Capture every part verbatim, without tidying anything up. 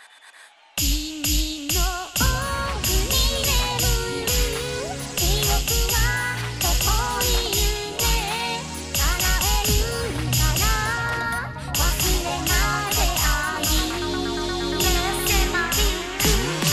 君の奥に眠る記憶はどこにいるね。叶えるから忘れないで愛せまいく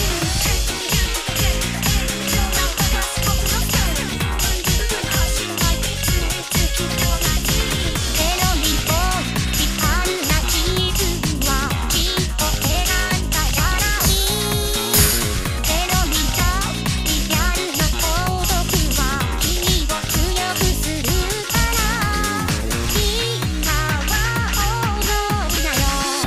ペロリと光るな自分はきっと選んだじゃない。ペロリとリアルな孤独は君を強くするから今は踊りなよ。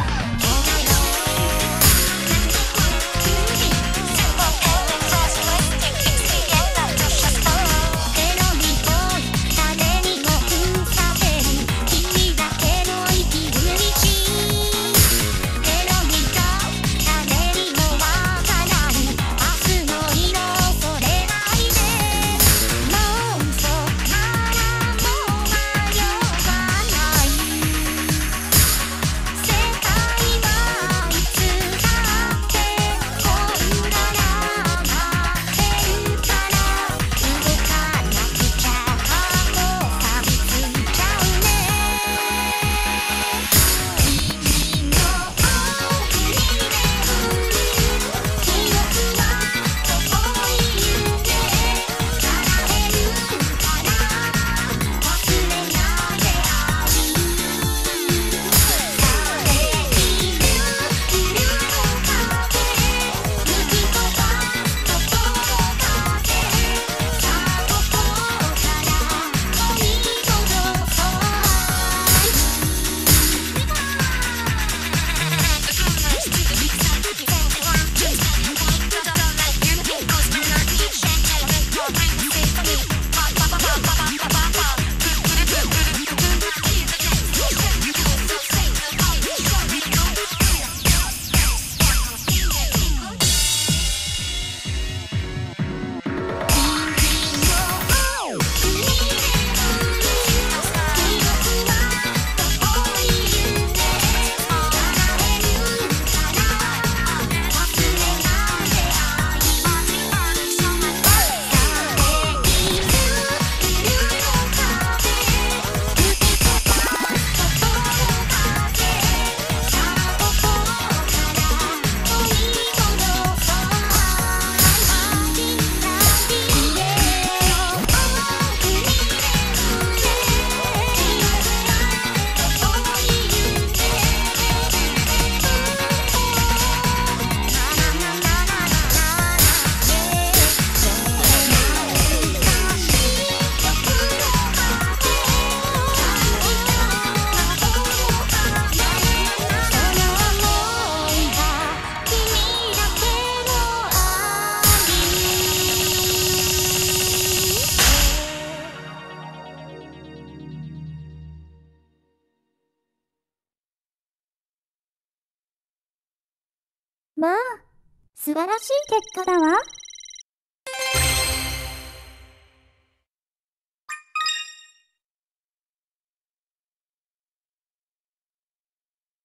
ペロリと誰にもふさせる君だけの生きる道。ペロリと誰にもわからぬ明日の色を恐れないで。もうそっからもう迷わない。世界はいつだってこんなら待ってるから動かなくちゃもう錆びついちゃうね。君の奥に眠る記憶はどこにいるね。叶えるから忘れないで愛さている風吹き飛ばすところかけさあここから取り戻そう。 まあ、素晴らしい結果だわ。